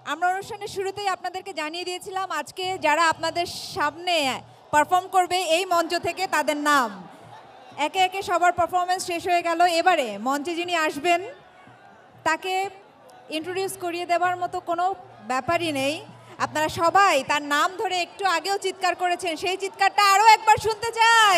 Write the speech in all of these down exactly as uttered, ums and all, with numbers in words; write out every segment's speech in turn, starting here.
আমরা অনুষ্ঠানের শুরুতেই আপনাদেরকে জানিয়ে দিয়েছিলাম আজকে যারা আপনাদের সামনে পারফর্ম করবে এই মঞ্চ থেকে তাদের নাম। একে একে সবার পারফরমেন্স শেষ হয়ে গেল। এবারে মঞ্চে যিনি আসবেন তাকে ইন্ট্রোডিউস করিয়ে দেওয়ার মতো কোনো ব্যাপারই নেই। আপনারা সবাই তার নাম ধরে একটু আগেও চিৎকার করেছেন, সেই চিৎকারটা আরও একবার শুনতে চাই।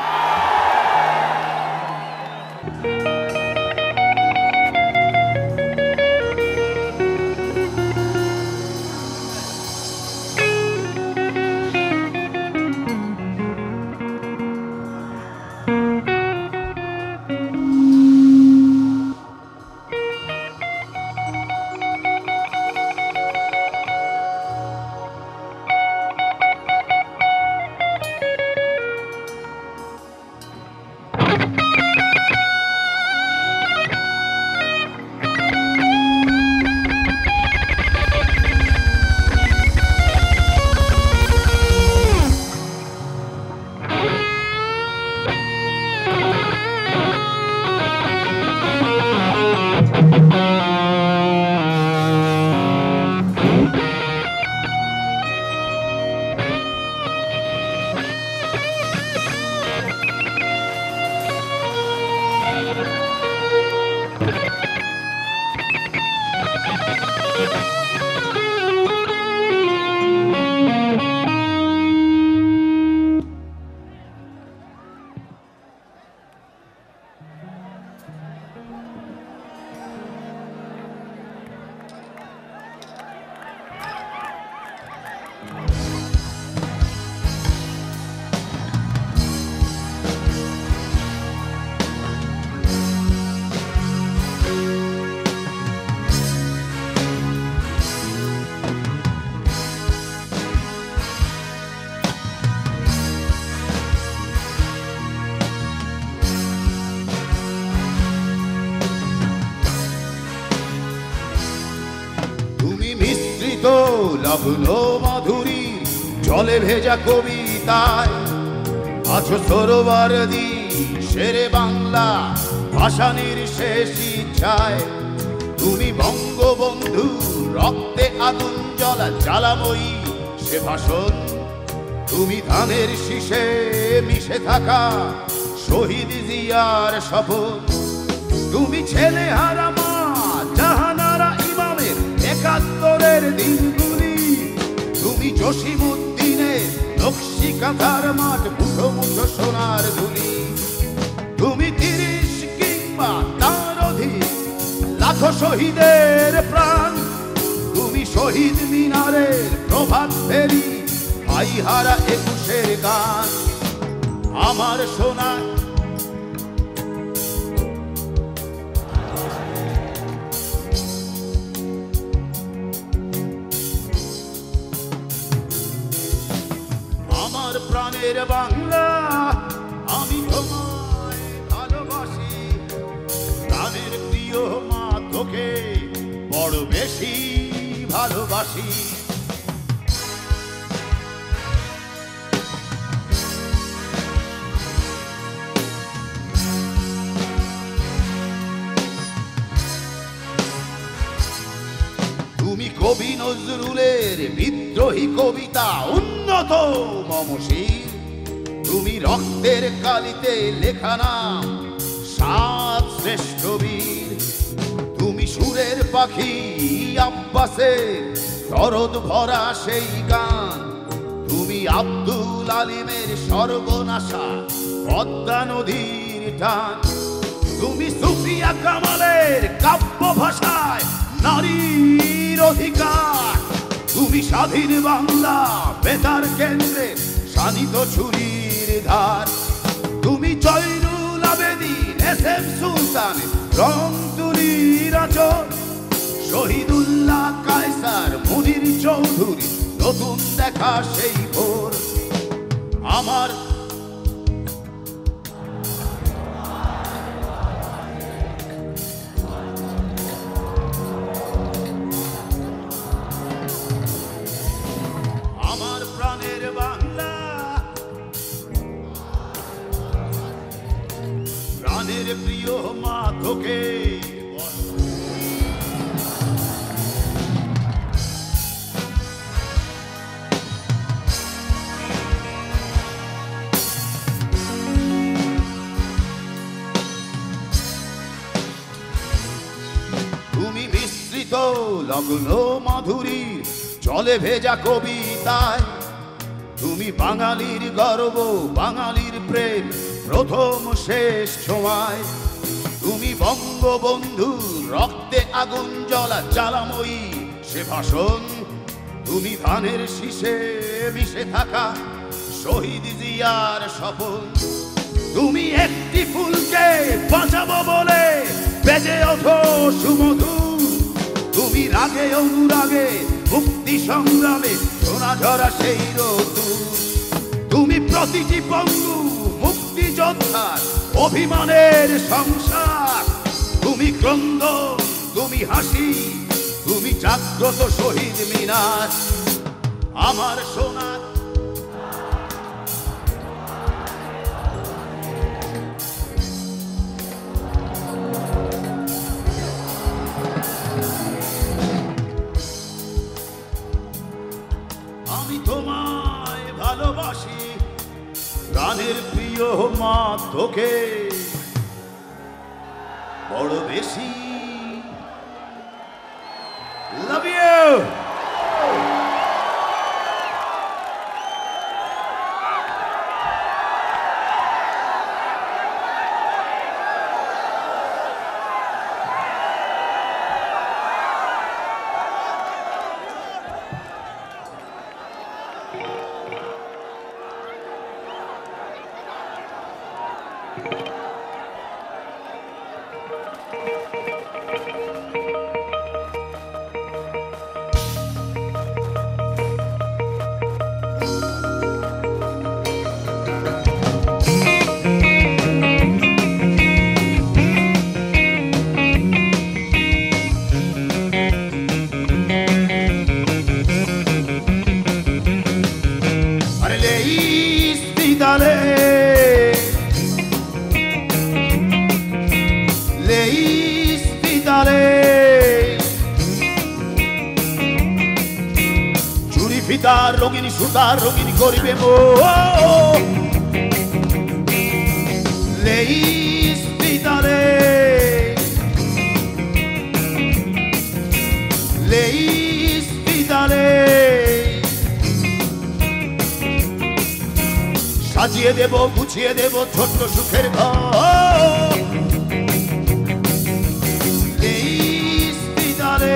লগ্ন মাধুরী জলে ভেজা কবিতায় আছো সরোবর দি শেরে বাংলা ভাষানির শেষ ইচ্ছায়। তুমি বঙ্গবন্ধু রক্তে আগুন জ্বলা জ্বালাময়ী সে ভাষণ। তুমি ধানের শীষে মিশে থাকা শহীদ জিয়ার শপথ। তুমি ছেলে হারা মা জাহানারা ইমামের একাত্তরের দিনগুলি। তুমি জসিমউদ্দিনের নকশি কাঁথার মাঠ মুঠো মুঠো সোনার ধুলি। তুমি তিরিশ কিংবা তার অধিক লাখো শহীদের প্রাণ। তুমি শহীদ মিনারের প্রভাত ফেরি ভাই হারা একুশের গান। আমার সোনা প্রাণের বাংলা আমি তোমায় ভালোবাসি। প্রাণের প্রিয় মা তোকে বড় বেশি ভালোবাসি। তুমি কবি নজরুলের বিদ্রোহী কবিতা উন্নত মমশীল। তুমি রক্তের কালিতে লেখা নাম সাত শ্রেষ্ঠ বীর। তুমি সুরের পাখি আব্বাসের দরদ ভরা সেই গান। তুমি আব্দুল আলিমের সর্বনাশা পদ্মা নদীর টান। তুমি সুফিয়া কামালের কাব্য ভাষায় নারীর অধিকার। তুমি স্বাধীন বাংলা বেতার কেন্দ্রে শানিত ছুরির ধার। তুমি জয়নুল আবেদিন এস এম সুলতান রং তুলির আচর। শহীদুল্লাহ কায়সার মুনির চৌধুরী নতুন দেখা সেই ভোর। আমার প্রাণের বাংলা প্রাণের প্রিয় মা তোকে লগ্ন মাধুরী জলে ভেজা কবিতায় তুমি বাঙালির গর্ব বাঙালির প্রেম প্রথম শেষ ছোঁয়ায় তুমি বঙ্গবন্ধু রক্তে আগুন জ্বলা জ্বালাময়ী সে ভাষণ তুমি ধানের শীষে মিশে থাকা শহীদ জিয়ার স্বপন তুমি একটি ফুলকে বাঁচাবো বলে বেজে ওঠো সুমধু তুমি রাগে অনুরাগে মুক্তি সংগ্রামে সোনা ঝরা সেই রোদুর তুমি প্রতিটি পঙ্গু মুক্তিযোদ্ধার অভিমানের সংসার তুমি ক্রন্দন তুমি হাসি তুমি জাগ্রত শহীদ মিনার আমার সোনার আমি তোমায় ভালোবাসি গানের প্রিয় মা তোকে বড় বেশি লাভ ইউ ফিতার রঙিনী সুতার রঙিনী করিবে মো লেইস পিতারে লেইস পিতারে সাজিয়ে দেব গুছিয়ে দেব ছোট্ট সুখের ঘর লেইস পিতারে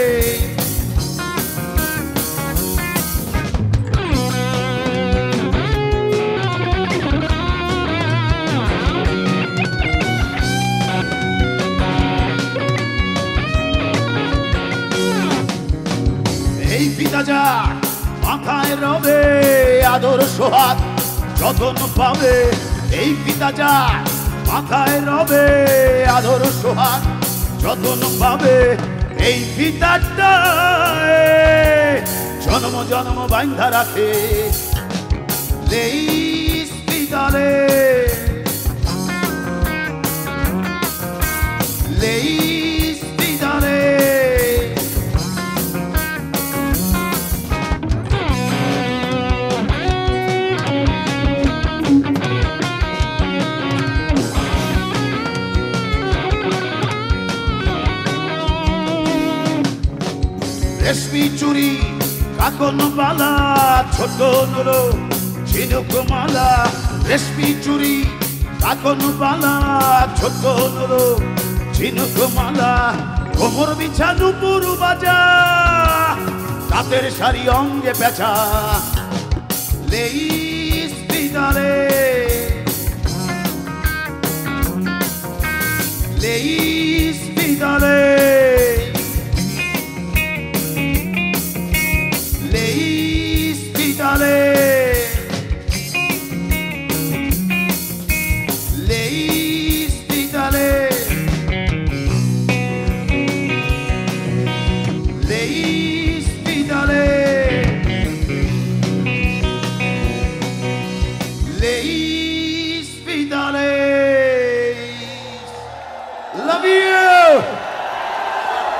যা মাথায় রবে আদর সোহাগ যতন পাবে এই পিতা যা মাথায় রবে আদর সোহাগ যতন পাবে এই পিতাটা জন্ম জন্ম বান্ধা রাখে লেইস পিতারে লেইস পিতারে রেশমি চুরি কাকন মালা ছোট নুলো ঝিনুক মালা রেশমি চুরি কাকন মালা ছোট নুলো ঝিনুক মালা কোমর বিছানু পুরু বাজা তাঁতের শাড়ি অঙ্গে পেঁচা লেইস পিতারে লেইস পিতারে লেইস পিতারে লেইস পিতারে লেইস পিতারে লেইস পিতারে লাভ ইউ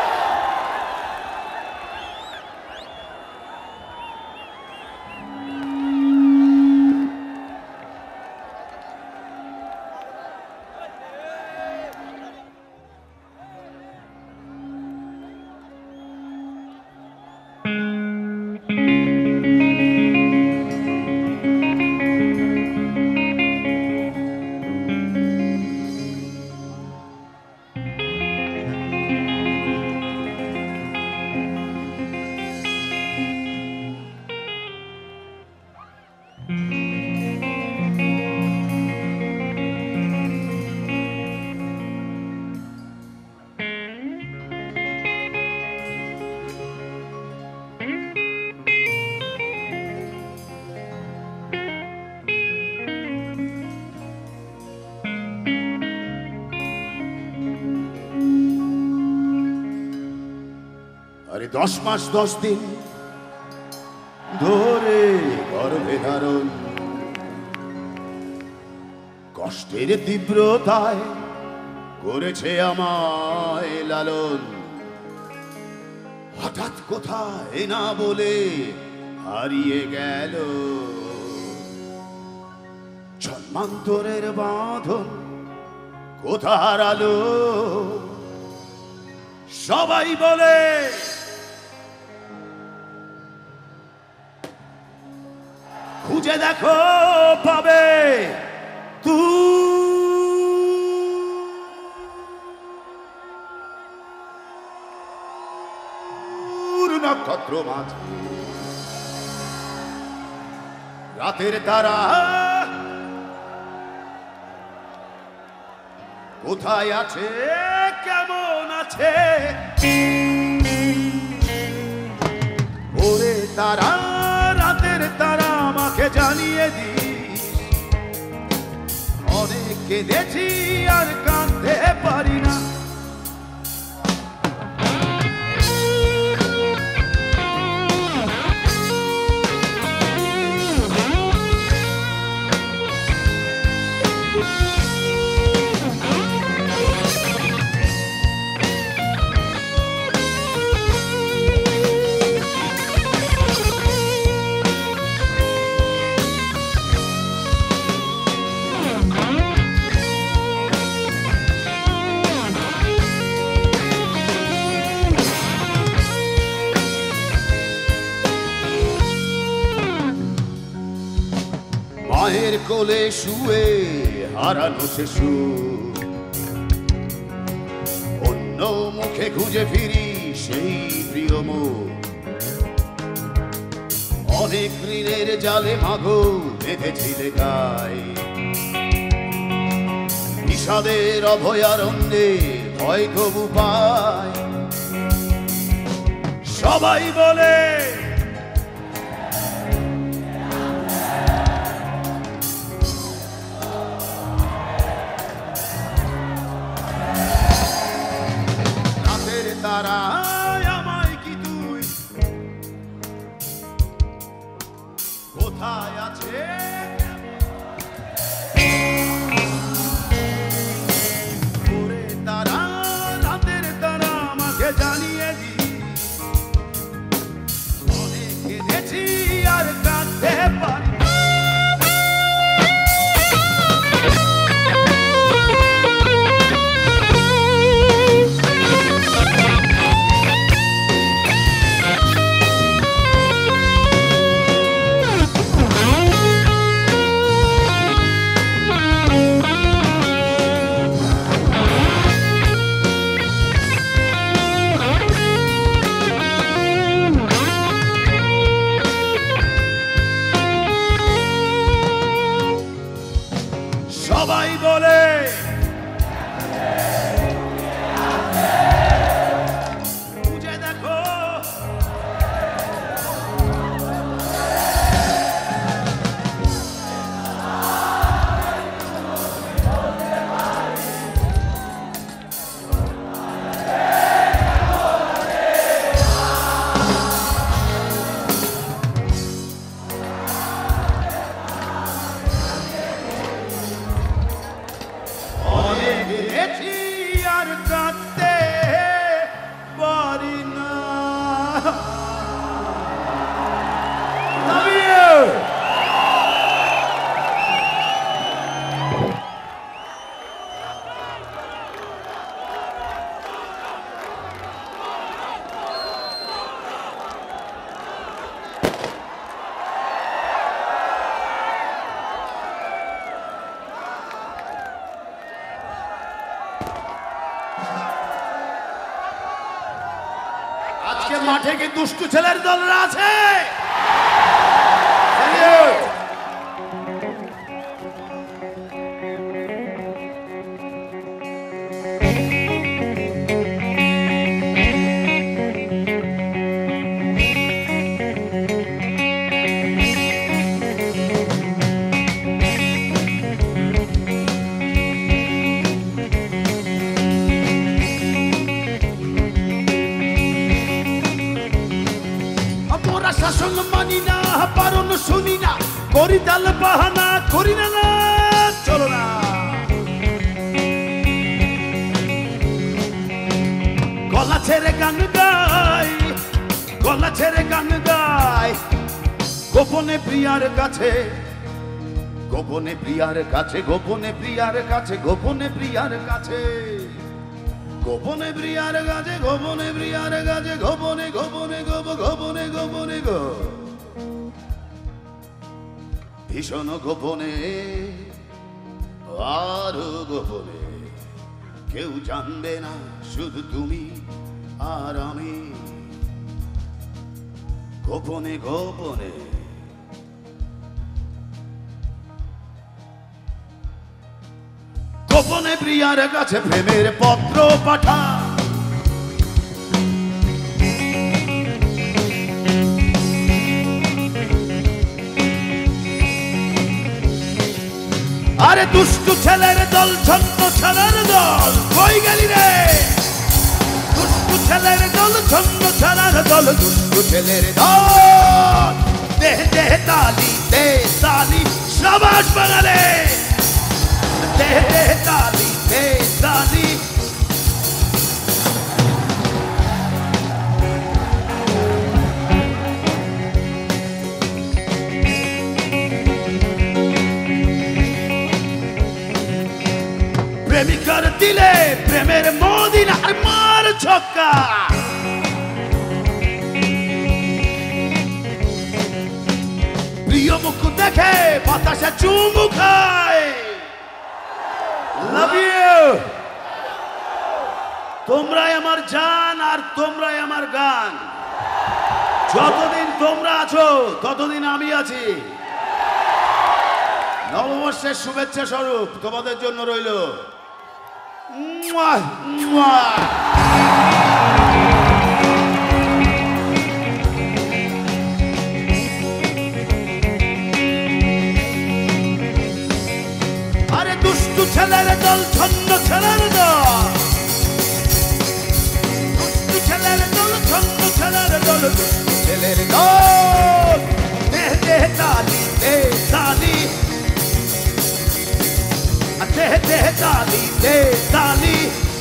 দশ মাস দশ দিন ধরে গর্ভে ধারণ, কষ্টের তীব্রতায় করেছে আমায় লালন। হঠাৎ কোথায় না বলে হারিয়ে গেল, জন্মান্তরের বাঁধন কোথা হারালো। সবাই বলে খুঁজে দেখো পাবে দূর নক্ষত্র মাঝে রাতের তারা কোথায় আছে, কেমন আছে। ওরে তারা, রাতের তারা, আমাকে জানিয়ে দিস। অনেক কেঁদেছি আর কাঁদতে পারি না। মায়ের কোলে শুয়ে হারানো শিশু, অন্য মুখে খুঁজে ফিরি সেই প্রিয় মুখ। অনেক ঋণের জালে মাগো বেঁধেছিলে গায়ে, বিষাদের অভয়ারণ্যে ভয় তবু পায়। সবাই বলে তারা, আমায় কি তুই কোথায় আছে। ওরে তারা, রাতের তারা, আমাকে জানিয়ে দি। অনেক কেঁদেছি আর কাঁদতে পারি। সবাই বলে খুঁজে দেখো। আর কাঁদতে পারি না। আজকে মাঠে কি দুষ্টু ছেলের দলরা আছে? মোরা শাসন মানি না, বারণ শুনি না, করি তাল বাহানা, করি না না, চলো না। গলা ছেড়ে গান গাই, গলা ছেড়ে গান গাই, গোপনে প্রিয়ার কাছে, গোপনে প্রিয়ার কাছে, গোপনে প্রিয়ার কাছে, গোপনে প্রিয়ার কাছে, গোপনে প্রিয়ার কাছে, গোপনে প্রিয়ার কাছে, গোপনে গোপনে গোপ গোপনে গোপনে গো, ভীষণ গোপনে আরো গোপনে, কেউ জানবে না, শুধু তুমি আর আমি, গোপনে গোপনে। গোপনে প্রিয়ার কাছে প্রেমের পত্র পাঠা, আরে দুষ্টু ছেলের দল, ছন্ন ছাড়ার দল, কই গেলি রে? দুষ্টু ছেলের দল, ছন্ন ছাড়ার দল, দুষ্টু ছেলের দল, দেহ দেহ তালি, দে তালি, সাবাস বাঙালে, দেহ দেহ তালি, দে তালি। প্রেমিকার দিলে প্রেমের মদিনার মার ছক্কা, প্রিয় মুখ দেখে বাতাসে চুমু খায়। Love you. তোমরাই আমার জান আর তোমরাই আমার গান। যতদিন তোমরা আছো ততদিন আমি আছি। নববর্ষের শুভেচ্ছা স্বরূপ তোমাদের জন্য রইল মুয়া, মুয়া। আরে দুষ্টু ছেলের দল, ছন্ন ছেলের দল, দুষ্টু ছেলের দল, ছন্ন ছেলের দল, দুষ্টু ছেলের দল, দেহ দেহ তালি, দে তালি, দেহ দেহ তালি, দে তালি।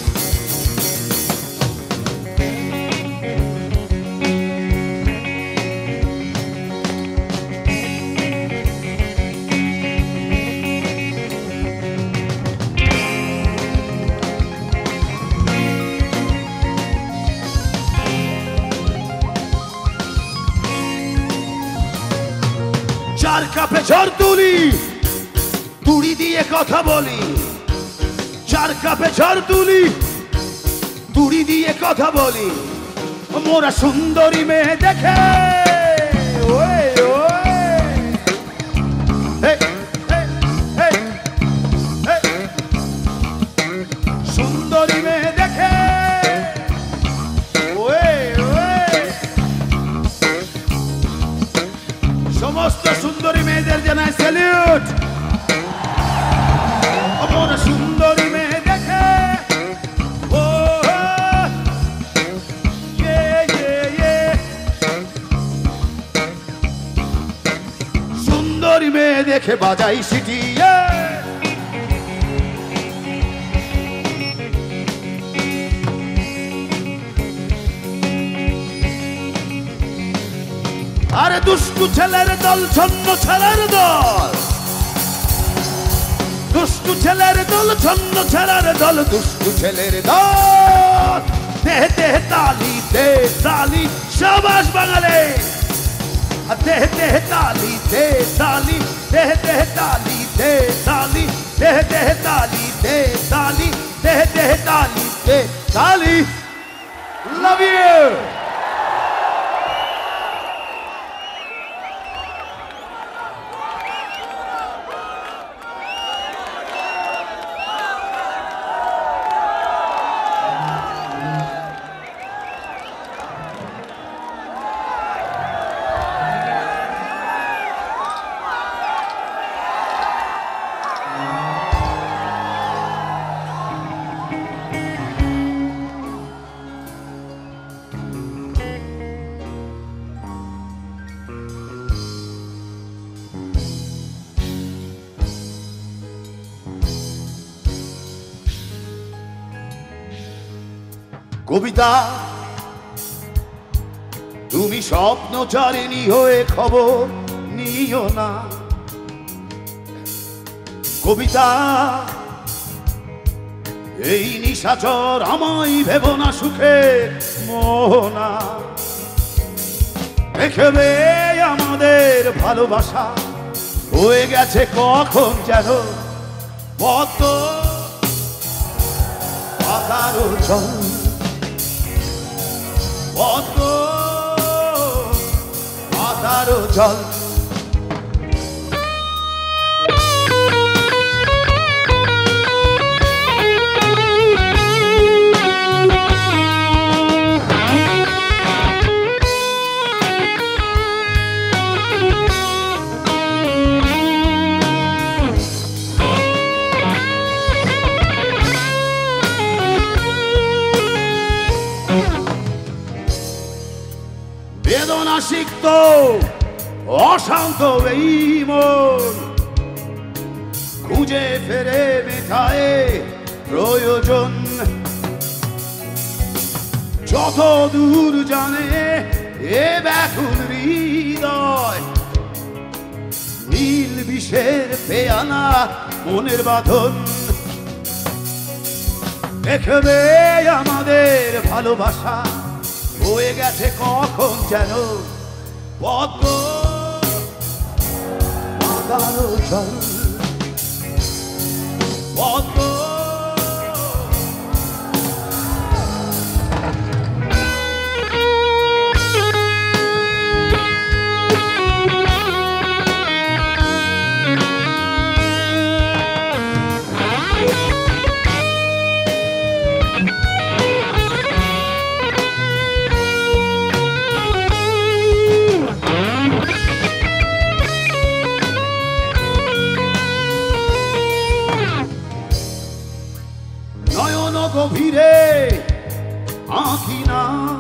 চার কাপে ঝড় তুলি, তুড়ি দিয়ে কথা বলি, চার কাপে ঝড় তুলি, তুড়ি দিয়ে কথা বলি, মোরা সুন্দরী মেয়ে দেখে ওয়ে ওয়ে, হে, হে, হে, হে। সুন্দরী মেয়ে দেখে ওয়ে ওয়ে, সমস্ত সুন্দরী মেয়েদের জানাই স্যালিউট। মোরা সুন্দরী মেয়ে দেখে ও ইয়ে ইয়ে ইয়ে, সুন্দরী মেয়ে দেখে বাজাই সিটি। আরে দুষ্টু ছেলের দল, ছন্ন ছেলের দল, দুষ্টু ছেলের দল, ছন্ন ছেলের দল, দুষ্টু ছেলের দল, দেহ দেহ তালি, দে তালি, সাবাস বাঙালে, দেহ দেহ তালি, দে তালি, দেহ দেহ তালি, দে তালি, দেহ দেহ তালি, দে তালি, দেহ দেহ তালি, দে তালি। Love you. কবিতা তুমি স্বপ্নচারিণী হয়ে খবর নিও না। কবিতা এই নিশাচর আমায় ভেবো না সুখে মোহনা। দেখবে আমাদের ভালোবাসা হয়ে গেছে কখন যেন পদ্ম পাতার জল, পদ্ম পাতার জল। বেদনা সিক্ত অশান্ত এই মন খুঁজে ফেরে মেটায় প্রয়োজন। যত দূর জানে এ ব্যাকুল হৃদয়, নীল বিষের পেয়ালা মনের বাঁধন। দেখবে আমাদের ভালোবাসা হয়ে গেছে কখন যেন পদ্ম পাতার জল, পদ্ম নয়ন গভীরে আঁকি না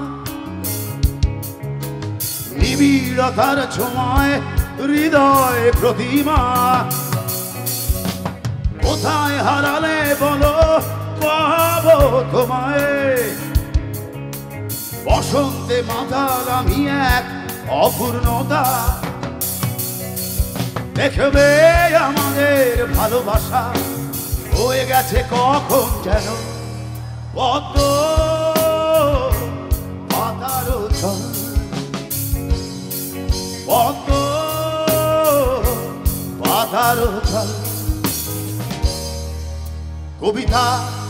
নিবিড়তার ছোঁয়ায় হৃদয় প্রতিমা। কোথায় হারালে বলো পাবো তোমায়, বসন্তে মাতাল আমি এক অপূর্ণতা। দেখবে আমাদের ভালোবাসা হয়ে গেছে কখন যেন পদ্ম পাতার জল, পদ্ম পাতার জল। কবিতা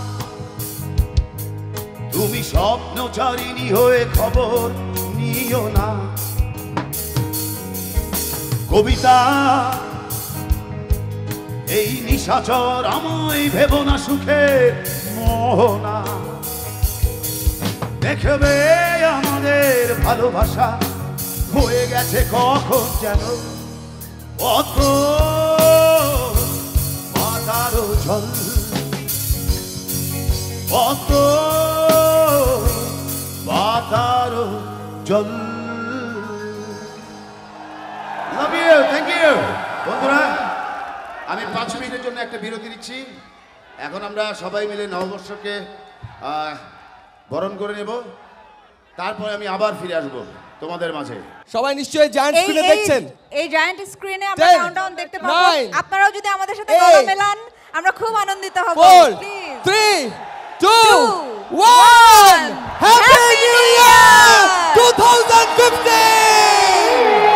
তুমি স্বপ্নচারিণী হয়ে খবর নিও না। কবিতা এই নিশাচর আমায় ভেবো না সুখে মোহনা। দেখবে আমাদের ভালোবাসা হয়ে গেছে কখন যেন পদ্ম পাতার জল, পদ্ম পাতার জল। Love you, thank you. বন্ধুরা, আমি পাঁচ মিনিটের জন্য একটা বিরতি দিচ্ছি। এখন আমরা সবাই মিলে নববর্ষকে বরণ করে নেব, তারপরে আমি আবার ফিরে আসব তোমাদের মাঝে। সবাই নিশ্চয়ই জায়ান্ট স্ক্রিনে দেখছেন। এই জায়ান্ট স্ক্রিনে আমরা ten, কাউন্টডাউন দেখতে পাবো। nine, আপনারাও যদি আমাদের সাথে eight, গলা মেলান আমরা খুব আনন্দিত হব। four, please three, two, two, one. one. Happy Happy New New Year Year! twenty fifteen!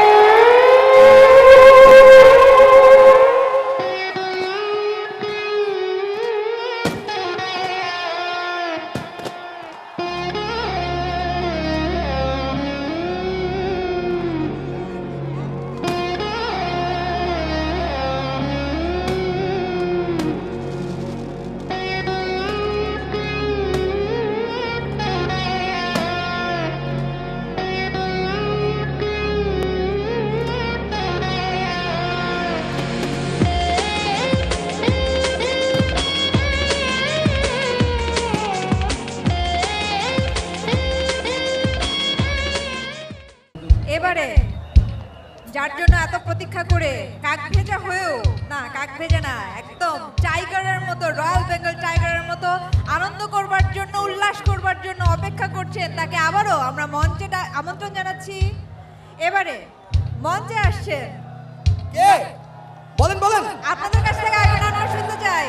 যার জন্য এত প্রতীক্ষা করে কাক ভেজা হয়েও না, কাক ভেজা না, একদম টাইগারের মতো, রয়্যাল বেঙ্গল টাইগারের মতো আনন্দ করবার জন্য, উল্লাস করবার জন্য অপেক্ষা করছেন, তাকে আবারও আমরা মঞ্চে ডা- আমন্ত্রণ জানাচ্ছি। এবারে মঞ্চে আসছেন, কে বলেন বলেন আপনাদের কাছ থেকে আগে নাম শুনতে চাই।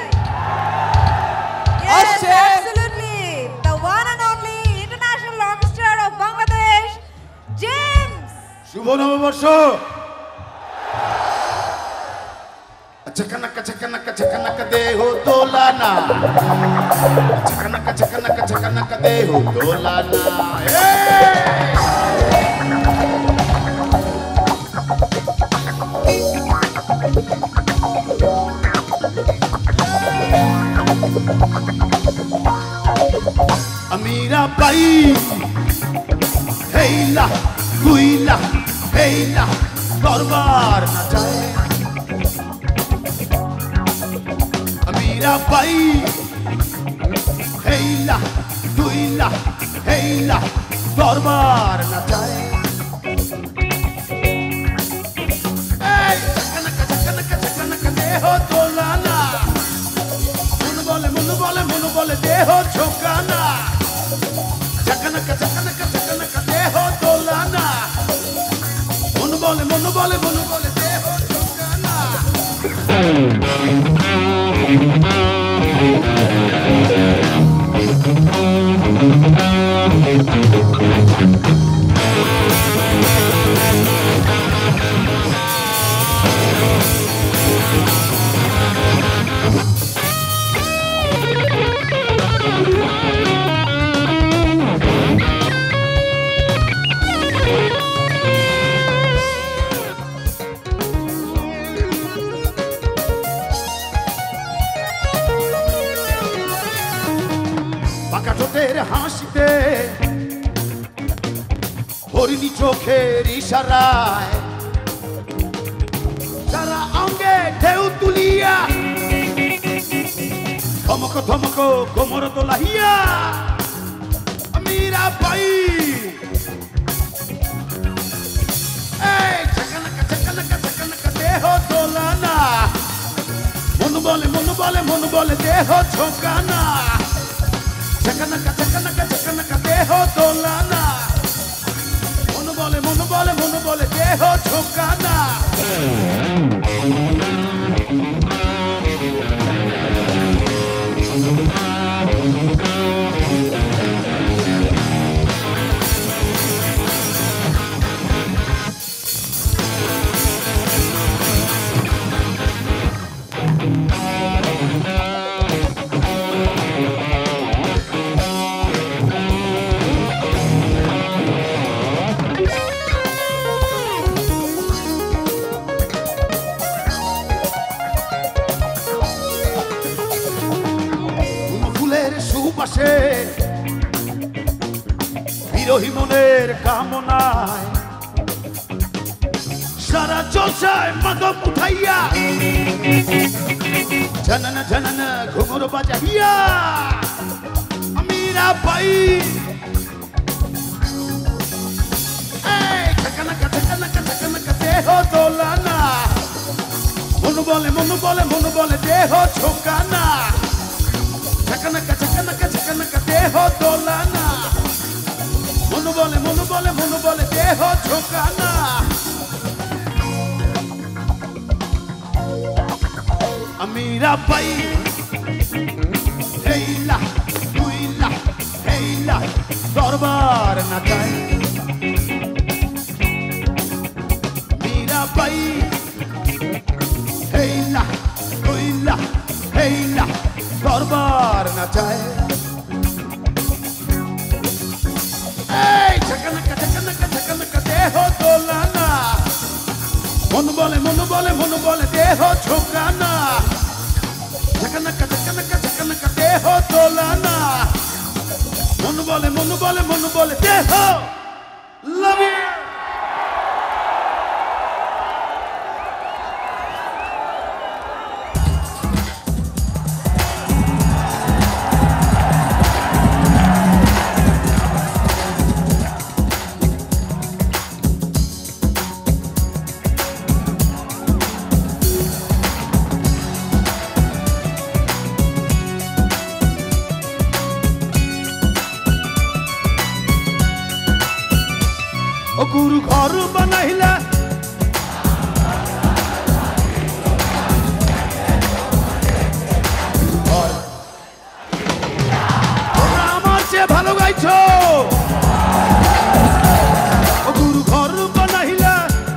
আসছে। Yes, absolutely, the one and only international rockstar of Bangladesh, James. শুভ নববর্ষ। চকনক চকনক চকনক দেহ দোলানা, চকনক চকনক চকনক দেহ দোলানা। अमीरा बाई हेला गुइला हेला दरबार न जाए। अमीरा बाई हेला गुइला हेला दरबार न जाए। ए चकनक चकनक चकनक देहो तोलाना, मुन बोले मुन बोले मुन बोले देहो झोंकाना। चकनक चकनक चकनक देहो तोलाना, मुन बोले मुन बोले मुन बोले देहो झोंकाना। বাঁকা ঠোঁটের হাসিতে, হরিণী চোখের ইশারায়, সারা অঙ্গে ঢেউ তুলিয়া, ধমক ধমক কোমর তোলাইয়া। মীরা বাই এই চকনক চকনক চকনক দেহ দোলানা, মন বলে মন বলে মন বলে দেহ ঝোঁকানা। चकनक चकनक चकनक देहो तोलाना, मन बोले मन बोले मन बोले देहो झोंकाना। ফুলের সুবাসে, বিরহী মনের কামনায়, সারা জলসায় মাদক উঠাইয়া, ঝনন ঝনন ঘুমর বাজাইয়া। মীরা বাই এই চকনক চকনক চকনক দেহ দোলানা, মন বলে মন বলে মন বলে দেহ ঝোঁকানা। চকনক চকনক চকনক দেহ দোলানা, মন বলে মন বলে মন বলে দেহ ঝোঁকানা। अमीरा बाई हेला गुइला हेला दरबार न जाए। मीरा बाई हेला गुइला हेला दरबार न जाए। এই চকনক চকনক চকনক দেহ দোলানা, মন বলে মন বলে মন বলে দেহ ঝোঁকানা। চকনক চকনক চকনক দেহ দোলানা, মন বলে মন বলে মন বলে দেহ। Love you. ঘর বানাইলা তোমরা আমার চেয়ে ভালো গাইছো ও গুরু ঘর বানাইলা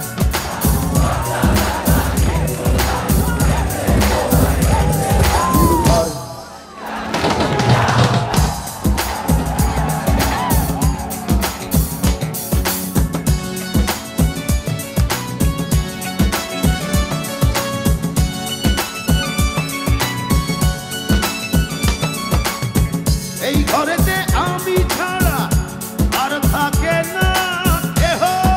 এই ঘরেতে আমি ছাড়া আর থাকে না কেহ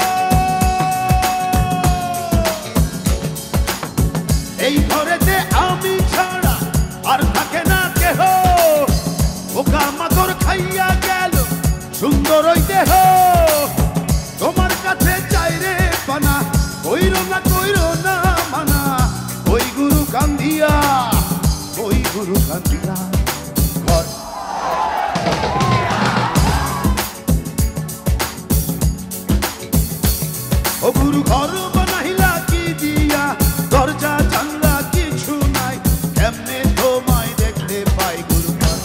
এই ঘরেতে আমি ছাড়া আর থাকে না কেহ ওকা মাকড় খাইয়া গেল সুন্দর ওই দেহ তোমার কাছে চাই রে পানা কইরো না কইরো না মানা ওই গুরু কান্দিয়া ওই গুরু কান্দিয়া ঘর ও গুরু ঘর বানাইলা কি দিয়া দরজা জানলা কিছু নাই কেমনে তোমায় দেখতে পাই গুরু ঘর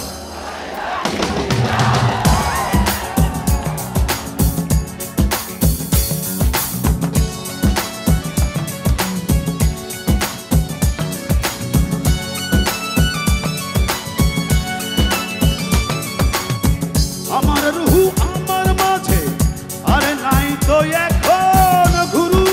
আমার রুহু আমার মাঝে আরে নাই তো এখন গুরু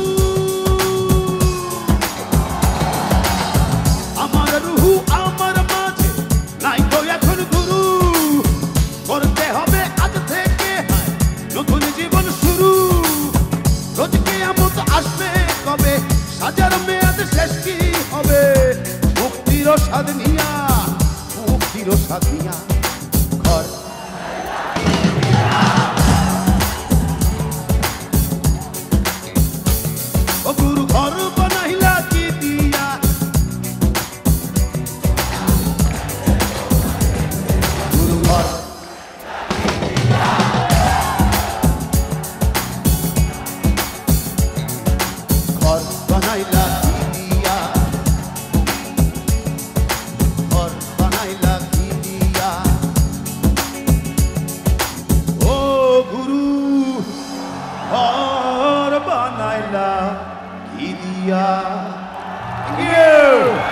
আমার রুহু আমার মাঝে নাই তো এখন গুরু করতে হবে আজ থেকে নতুন জীবন শুরু রোজ কিয়ামত আসবে কবে সাজার মেয়াদ শেষ কি হবে মুক্তির স্বাদ নিয়া মুক্তির স্বাদ নিয়া ঘর ও গুরু ঘর বানাইলা কি দিয়া গুরু ঘর ঘর বানাইলা কি দিয়া ঘর বানাইলা কি দিয়া ও গুরু ঘর বানাইলা কি দিয়া Thank you.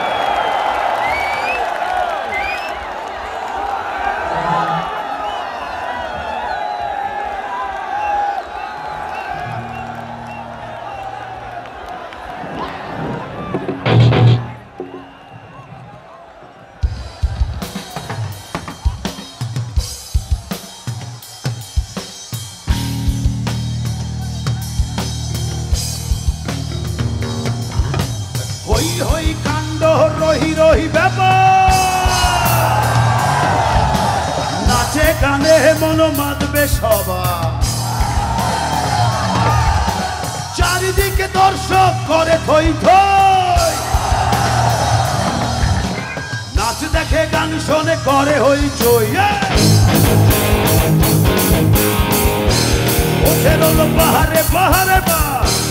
হই হই কাণ্ড রহি রহি ব্যাপার নাচে গানে মন মাতবে সবার চারিদিকে দর্শক করে থই থই নাচ দেখে গান শোনে করে হই চই ওঠে রলো পাহাড়ে পাহাড়ে বা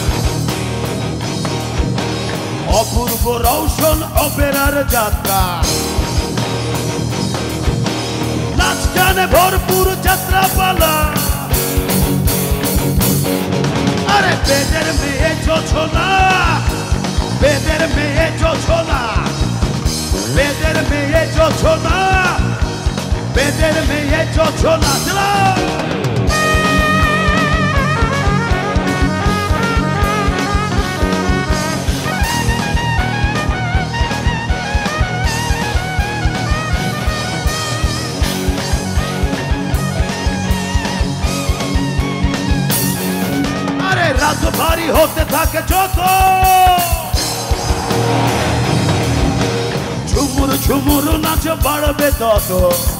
অপূর্ব রৌশন অপেরার যাত্রা নাচ গানে ভরপুর যাত্রা পালা আরে বেদের মেয়ে যোছনা বেদের মেয়ে যোছনা বেদের মেয়ে যোছনা বেদের মেয়ে যোছনা চলো রাত ভারী হতে থাকে যত ঝুমুর ঝুমুর নাচ বাড়বে তত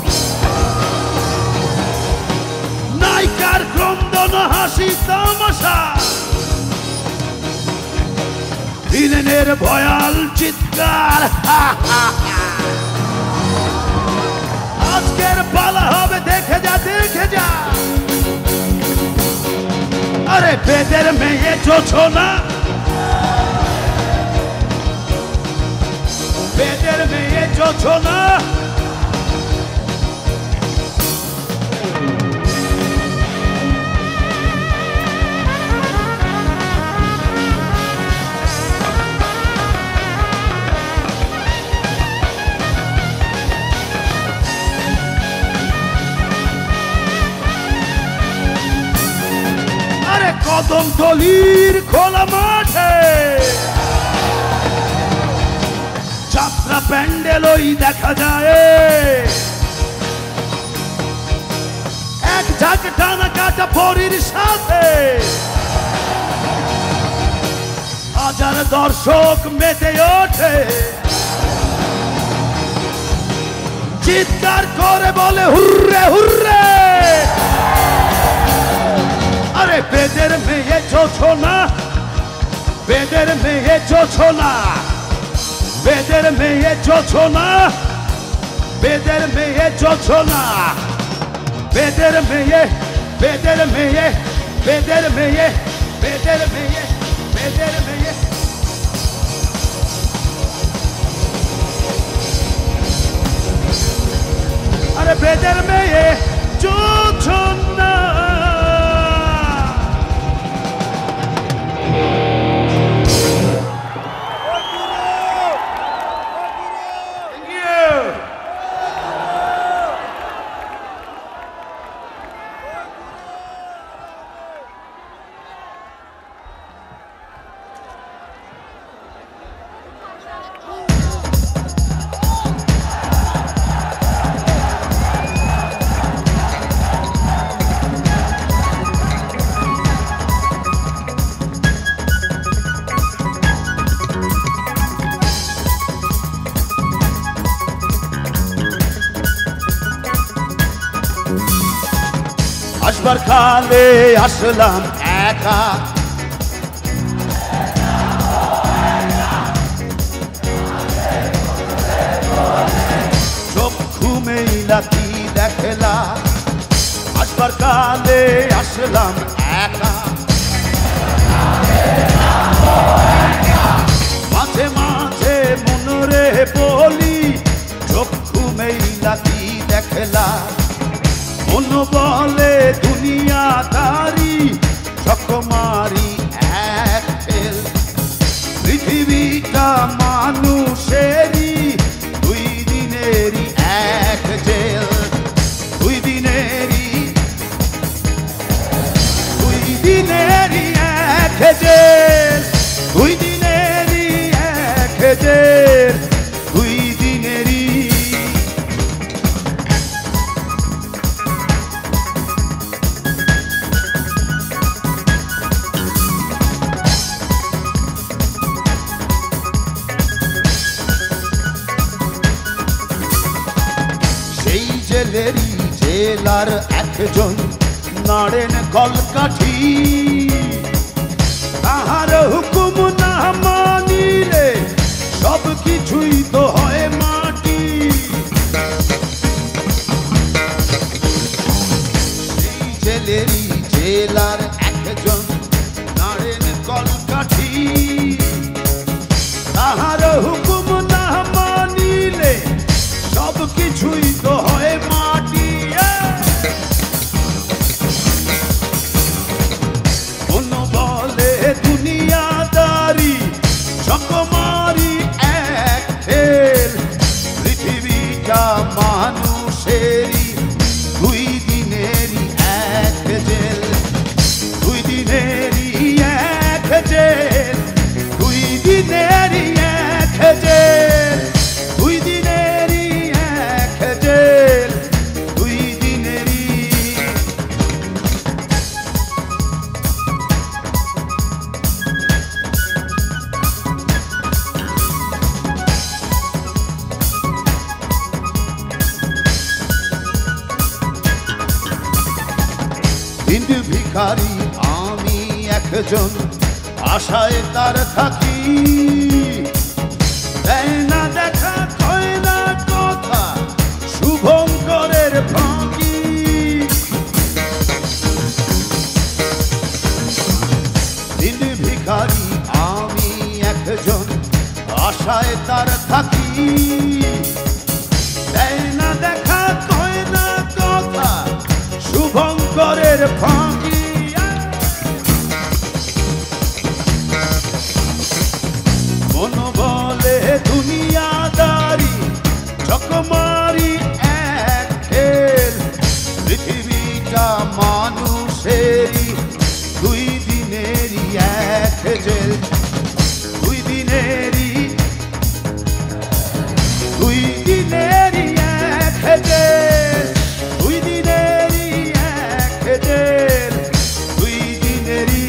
নায়িকার ক্রন্দন হাসি তামাশা ভিলেনের ভয়াল চিৎকার আজকের পালা হবে দেখে যা দেখে যা আরে বেদের মেয়ে জোছনা, বেদের মেয়ে জোছনা, কদম তলির খোলা মাঠে যাত্রা প্যান্ডেল ওই দেখা যায়, এক ঝাঁক টানা কাটা পরীর সাথে হাজার দর্শক মেতে ওঠে, চিৎকার করে বলে হুররে হুররে। আরে বেদের মেয়ে জোছনা, বেদের মেয়ে জোছনা, বেদের মেয়ে জোছনা, বেদের মেয়ে জোছনা, বেদের মেয়ে, বেদের মেয়ে, বেদের মেয়ে, বেদের মেয়ে, বেদের মেয়ে। আরে বেদের মেয়ে জোছনা। আসবার কালে আসলাম একা, চোখ ঘুমেইলা কি দেখলা। আসবার কালে আসলাম একা, মাঝে মাঝে মনরে বলি চোখ ঘুমেইলা কি দেখলা। মন বলে দুনিয়াদারি চকমারি এক ফেল, পৃথিবীটা মানুষেরই দুই দিনেরই এক জেল, দুই দিনেরই, দুই দিনেরই এক জেল, দুই দিনেরই এক জেল, দুই দিনেরই। জেলেরই জেলার একজন নাড়েন কলকাঠি, তাহার হুকুম না মানিলে সব কিছুই তো হয় মাটি। সেই জেলেরই জেলার একজন নাড়েন কলকাঠি, তাহার হুকুম না মানিলে সব কিছুই তো হয় মাটি। কোন বলে দুনিয়াদারি চকমারি এক খেল, পৃথিবীটা মানুষেরই দুই দিনেরই এক জেল, দুই দিনেরই এক জেল, দুই দিনেরই এক জেল, দুই দিনেরই এক জেল, দুই দিনেরই। হিন্দু ভিখারি আমি একজন, আশায় তার থাকি, দেয় না দেখা কয় না কথা শুভঙ্করের ফাঁকি। আশায় তার থাকি, দেয় না দেখা কয় না কথা শুভঙ্করের ফাঁকি। মন বলে দুনিয়াদারি চকমারি এক খেল, পৃথিবীটা মানুষেরই দুই দিনেরই এক জেল, দুই দিনেরই দুই দিনেরই এক জেল, দুই দিনেরই এক জেল, দুই দিনেরই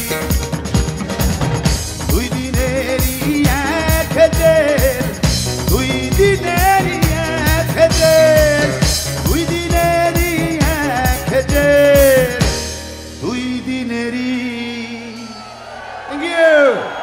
দুই দিনেরই এক জেল, দুই দিনেরই এক জেল, দুই দিনেরই এক জেল, দুই দিনেরই। Thank you.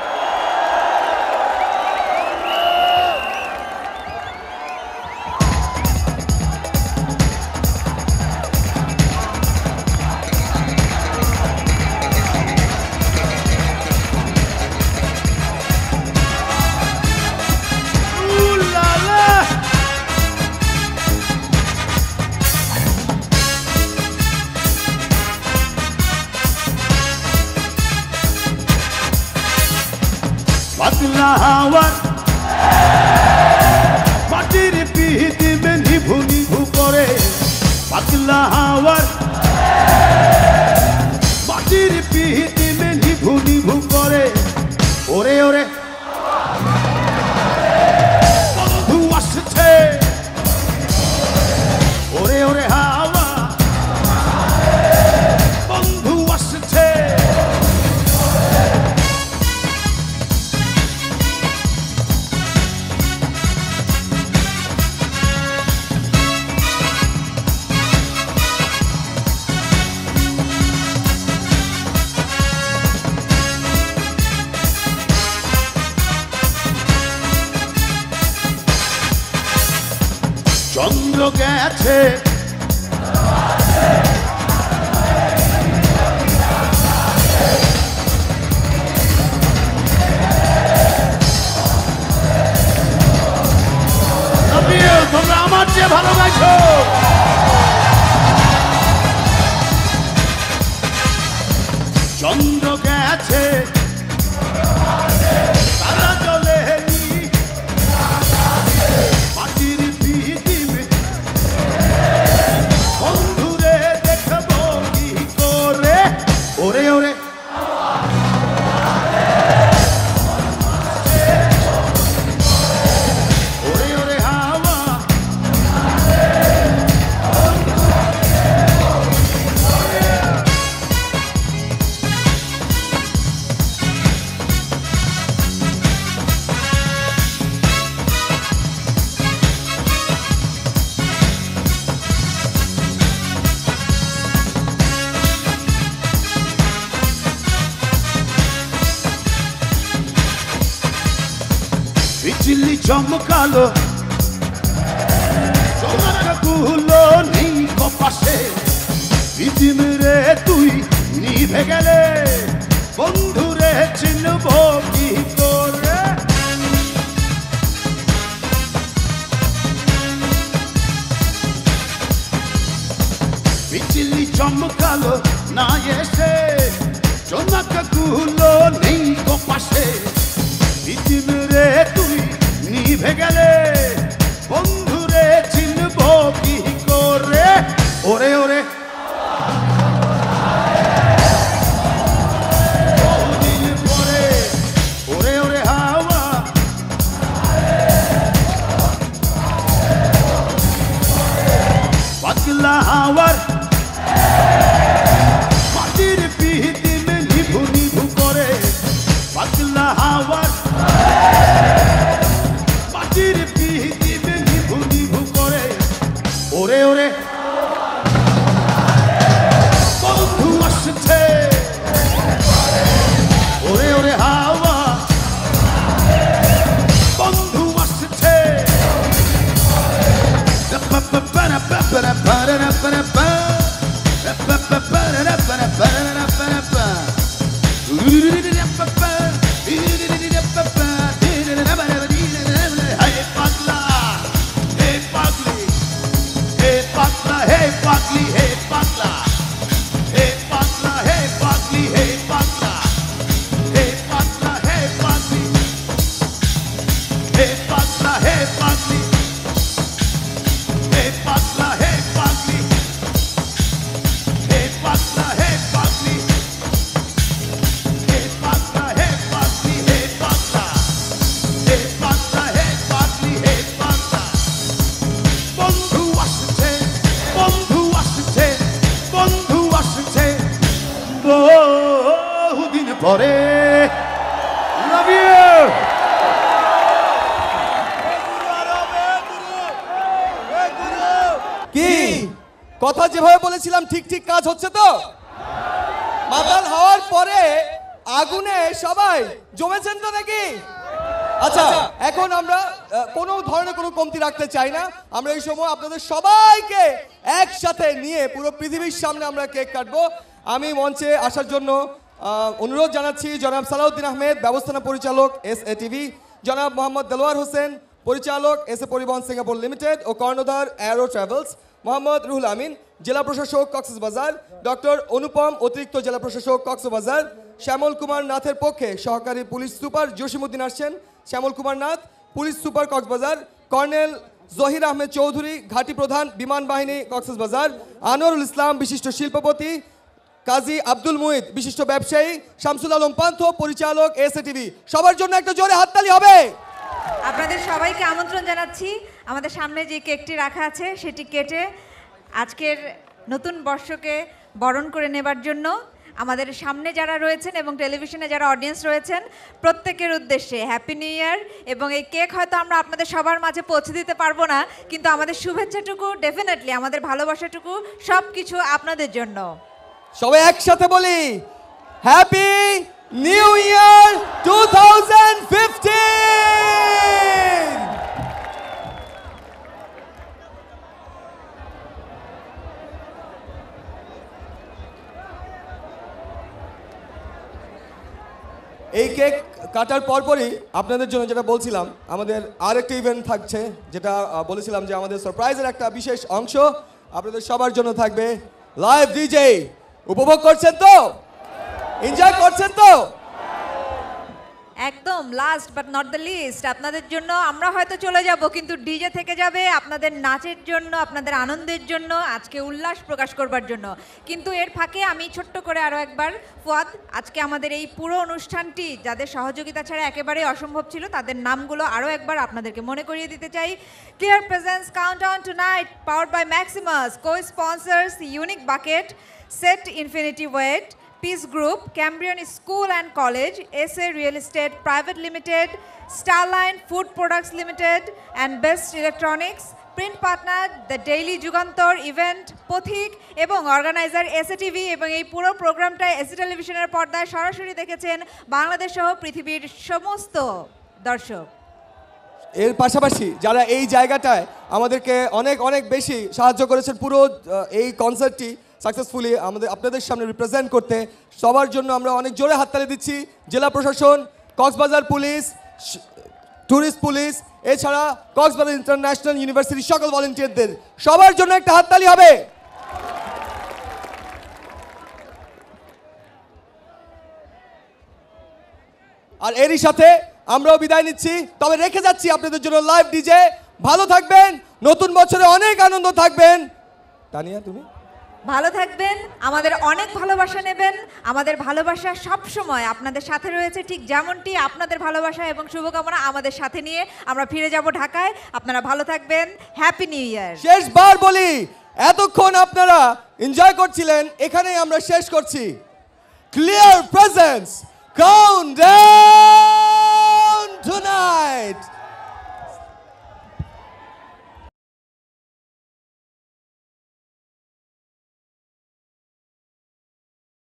Ooh la la. পাতলা হাওয়ার মাটির পিহিতে নিভু নিভু করে, পাতলা হাওয়ার মাটির পিহিতে নিভু নিভু করে, ওরে ওরে বন্ধু আসছে, ওরে ওরে হাওয়া বন্ধু আসছে। চন্দ্র গেছে তোমরা আমার চেয়ে ভালো গাইছো। চন্দ্র গেছে তারা চলে মাটির পিহিতিমে, বন্ধুরে দেখবো কি করে, ওরে ওরে ওরে ওরে হাওয়া বিজলি চমকালো চমকাগুলো নেই কপাশে, পৃথিবীরে তুই নিভে গেলে বন্ধুরে চিনব কি করে। বিজলি চমকালো না এসে চমকাগুলো নেই কপাশে, পৃথিবীরে তুই নিভে গেলে বন্ধুরে চিনব কি করে, ওরে ওরে বহুদিন পরে, ওরে ওরে হাওয়া পাতলা হাওয়ার মাটির পিহিতে নিভু নিভু করে, পাতলা হাওয়ার মাটির পিহিতে নিভু নিভু করে, ওরে ওরে বন্ধু আসছে, ওরে ওরে হাওয়া বন্ধু আসছে। যেভাবে বলেছিলাম ঠিক ঠিক কাজ হচ্ছে তো? মাতাল হওয়ার পরে আগুনে সবাই জমেছেন তো নাকি? আচ্ছা, এখন আমরা আহ, কোনো ধরনের কোনো কমতি রাখতে চাই না। আমরা এই সময় আপনাদের সবাইকে একসাথে নিয়ে পুরো পৃথিবীর সামনে আমরা কেক কাটবো। আমি মঞ্চে আসার জন্য আহ, অনুরোধ জানাচ্ছি জনাব সালাউদ্দিন আহমেদ, ব্যবস্থাপনা পরিচালক এস এ টিভি, জনাব মোহাম্মদ দেলোয়ার হোসেন, পরিচালক এস এ পরিবহন সিঙ্গাপুর লিমিটেড ও কর্ণধার অ্যারো ট্রাভেলস, মোহাম্মদ রুহুল আমিন, জেলা প্রশাসক কক্সবাজার, ডক্টর অনুপম, অতিরিক্ত জেলা প্রশাসক কক্সবাজার, শ্যামল কুমার নাথের পক্ষে সহকারী পুলিশ সুপার জসিমউদ্দিন আসছেন, Shyamal Kumar Nath, police super Cox's Bazar, colonel Zahir Ahmed Chowdhury, ঘাঁটি প্রধান বিমান বাহিনী কক্সবাজার, আনোয়ারুল ইসলাম, বিশিষ্ট শিল্পপতি, কাজী আব্দুল মুহিত, বিশিষ্ট ব্যবসায়ী, শামসুল আলম পান্থ, পরিচালক এস এ টিভি। সবার জন্য একটা জোরে হাততালি হবে। আপনাদের সবাইকে আমন্ত্রণ জানাচ্ছি আমাদের সামনে যে কেকটি রাখা আছে সেটি কেটে আজকের নতুন বর্ষকে বরণ করে নেবার জন্য আমাদের সামনে যারা রয়েছেন এবং টেলিভিশনে যারা অডিয়েন্স রয়েছেন প্রত্যেকের উদ্দেশ্যে হ্যাপি নিউ ইয়ার। এবং এই কেক হয়তো আমরা আপনাদের সবার মাঝে পৌঁছে দিতে পারবো না, কিন্তু আমাদের শুভেচ্ছাটুকু ডেফিনেটলি, আমাদের ভালোবাসাটুকু সব কিছু আপনাদের জন্য। সবাই একসাথে বলি happy new year two thousand fifteen. এই কেক কাটার পরপরই আপনাদের জন্য যেটা বলছিলাম, আমাদের আরেকটা ইভেন্ট থাকছে, যেটা আহ, বলেছিলাম যে আমাদের সারপ্রাইজের একটা বিশেষ অংশ আপনাদের সবার জন্য থাকবে। লাইভ ডিজে উপভোগ করছেন তো? এনজয় করছেন তো? একদম last but not the least, আপনাদের জন্য আমরা হয়তো চলে যাব, কিন্তু ডিজে থেকে যাবে আপনাদের নাচের জন্য, আপনাদের আনন্দের জন্য, আজকে উল্লাস প্রকাশ করবার জন্য। কিন্তু এর ফাঁকে আমি ছোট্ট করে আরও একবার, ফুয়াদ, আজকে আমাদের এই পুরো অনুষ্ঠানটি যাদের সহযোগিতা ছাড়া একেবারেই অসম্ভব ছিল তাদের নামগুলো আরও একবার আপনাদেরকে মনে করিয়ে দিতে চাই। Clear presence countdown tonight powered by Maximus, co sponsors unique bucket, set infinity wait, Peace Group, Cambrian School and College, S A Real Estate Private Limited, Starline Food Products Limited, and Best Electronics. Print partner The Daily Jugantor Event, পথিক এবং organiser S A TV. এবং এই পুরো প্রোগ্রামটা S A টেলিভিশনের পর্দায় সরাসরি দেখেছেন বাংলাদেশ সহ পৃথিবীর সমস্ত দর্শক। এর পাশাপাশি যারা এই জায়গাটায় আমাদেরকে অনেক অনেক বেশি সাহায্য করেছেন পুরো আহ, এই কনসার্টটি সাকসেসফুলি আমাদের আপনাদের সামনে রিপ্রেজেন্ট করতে, সবার জন্য আমরা অনেক জোরে হাততালি দিচ্ছি। জেলা প্রশাসন, কক্সবাজার পুলিশ, ট্যুরিস্ট পুলিশ, এছাড়া কক্সবাজার ইন্টারন্যাশনাল ইউনিভার্সিটি সকল ভলেন্টিয়ারদের সবার জন্য একটা হাততালি হবে। আর এরই সাথে আমরাও বিদায় নিচ্ছি, তবে রেখে যাচ্ছি আপনাদের জন্য লাইভ ডিজে। ভালো থাকবেন, নতুন বছরে অনেক আনন্দ থাকবেন। তানিয়া তুমি ভালো থাকবেন, আমাদের অনেক ভালোবাসা নেবেন। আমাদের ভালোবাসা সব সময় আপনাদের সাথে রয়েছে, ঠিক যেমনটি আপনাদের ভালোবাসা এবং শুভকামনা আমাদের সাথে নিয়ে আমরা ফিরে যাব ঢাকায়। আপনারা ভালো থাকবেন, হ্যাপি নিউ ইয়ার। শেষবার বলি, এতক্ষণ আপনারা এনজয় করছিলেন, এখানেই আমরা শেষ করছি। Clear presence countdown tonight.